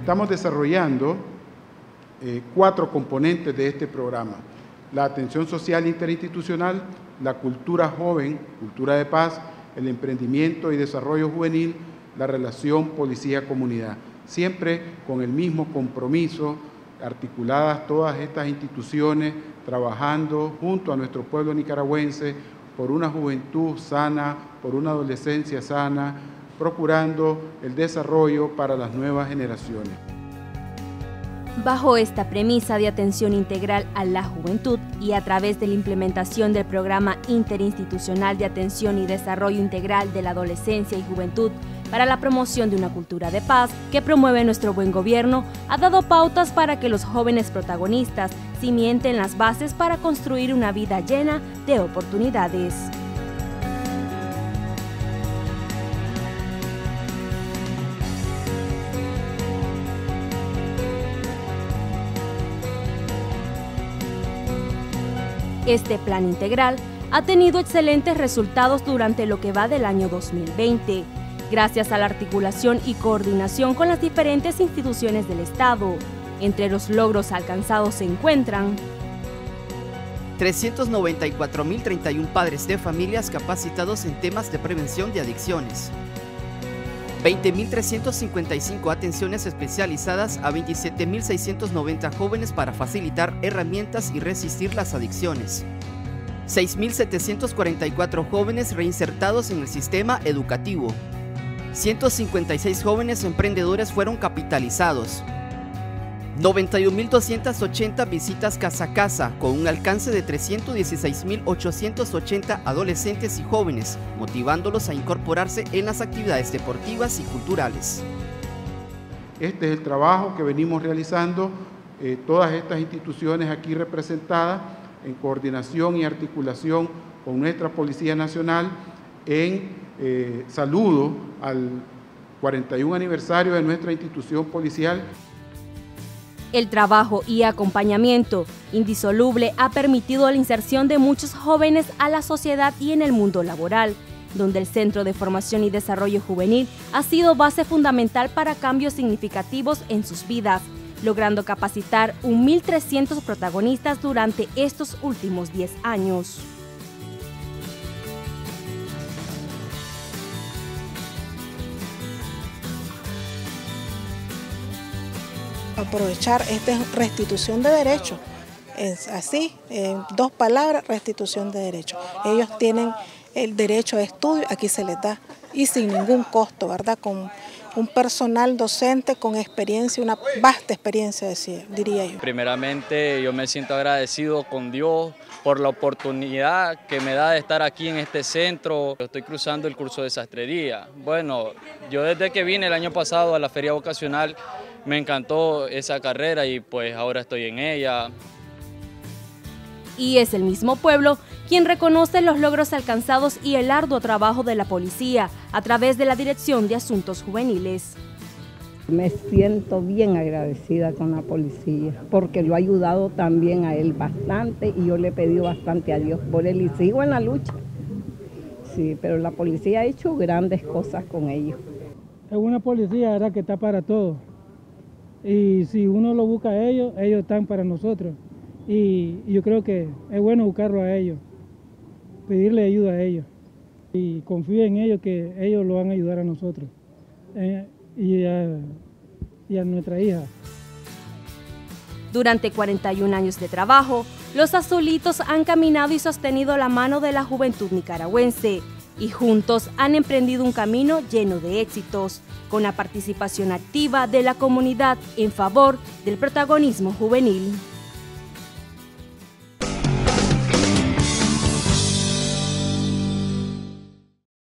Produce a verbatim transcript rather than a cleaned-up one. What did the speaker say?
estamos desarrollando eh, cuatro componentes de este programa: la atención social interinstitucional, la cultura joven, cultura de paz, el emprendimiento y desarrollo juvenil, la relación policía-comunidad. Siempre con el mismo compromiso, articuladas todas estas instituciones, trabajando junto a nuestro pueblo nicaragüense por una juventud sana, por una adolescencia sana, procurando el desarrollo para las nuevas generaciones. Bajo esta premisa de atención integral a la juventud y a través de la implementación del Programa Interinstitucional de Atención y Desarrollo Integral de la Adolescencia y Juventud para la promoción de una cultura de paz que promueve nuestro buen gobierno, ha dado pautas para que los jóvenes protagonistas cimienten las bases para construir una vida llena de oportunidades. Este plan integral ha tenido excelentes resultados durante lo que va del año dos mil veinte, gracias a la articulación y coordinación con las diferentes instituciones del Estado. Entre los logros alcanzados se encuentran trescientos noventa y cuatro mil treinta y uno padres de familias capacitados en temas de prevención de adicciones, veinte mil trescientas cincuenta y cinco atenciones especializadas a veintisiete mil seiscientos noventa jóvenes para facilitar herramientas y resistir las adicciones, seis mil setecientos cuarenta y cuatro jóvenes reinsertados en el sistema educativo, ciento cincuenta y seis jóvenes emprendedores fueron capitalizados, noventa y un mil doscientas ochenta visitas casa a casa con un alcance de trescientos dieciséis mil ochocientos ochenta adolescentes y jóvenes, motivándolos a incorporarse en las actividades deportivas y culturales. Este es el trabajo que venimos realizando eh, todas estas instituciones aquí representadas en coordinación y articulación con nuestra Policía Nacional en eh, saludo al cuarenta y un aniversario de nuestra institución policial. El trabajo y acompañamiento indisoluble ha permitido la inserción de muchos jóvenes a la sociedad y en el mundo laboral, donde el Centro de Formación y Desarrollo Juvenil ha sido base fundamental para cambios significativos en sus vidas, logrando capacitar mil trescientos protagonistas durante estos últimos diez años. Aprovechar esta restitución de derechos, es así, en dos palabras, restitución de derechos. Ellos tienen el derecho a estudio, aquí se les da, y sin ningún costo, ¿verdad? Con un personal docente con experiencia, una vasta experiencia, decía, diría yo. Primeramente, yo me siento agradecido con Dios por la oportunidad que me da de estar aquí en este centro. Yo estoy cruzando el curso de sastrería. Bueno, yo desde que vine el año pasado a la feria vocacional, me encantó esa carrera y pues ahora estoy en ella. Y es el mismo pueblo quien reconoce los logros alcanzados y el arduo trabajo de la policía a través de la Dirección de Asuntos Juveniles. Me siento bien agradecida con la policía porque lo ha ayudado también a él bastante y yo le he pedido bastante a Dios por él y sigo en la lucha. Sí, pero la policía ha hecho grandes cosas con ellos. Es una policía, ¿verdad?, que está para todo. Y si uno lo busca a ellos, ellos están para nosotros. Y yo creo que es bueno buscarlo a ellos, pedirle ayuda a ellos. Y confío en ellos que ellos lo van a ayudar a nosotros eh, y, a, y a nuestra hija. Durante cuarenta y un años de trabajo, los azulitos han caminado y sostenido la mano de la juventud nicaragüense y juntos han emprendido un camino lleno de éxitos, con la participación activa de la comunidad en favor del protagonismo juvenil.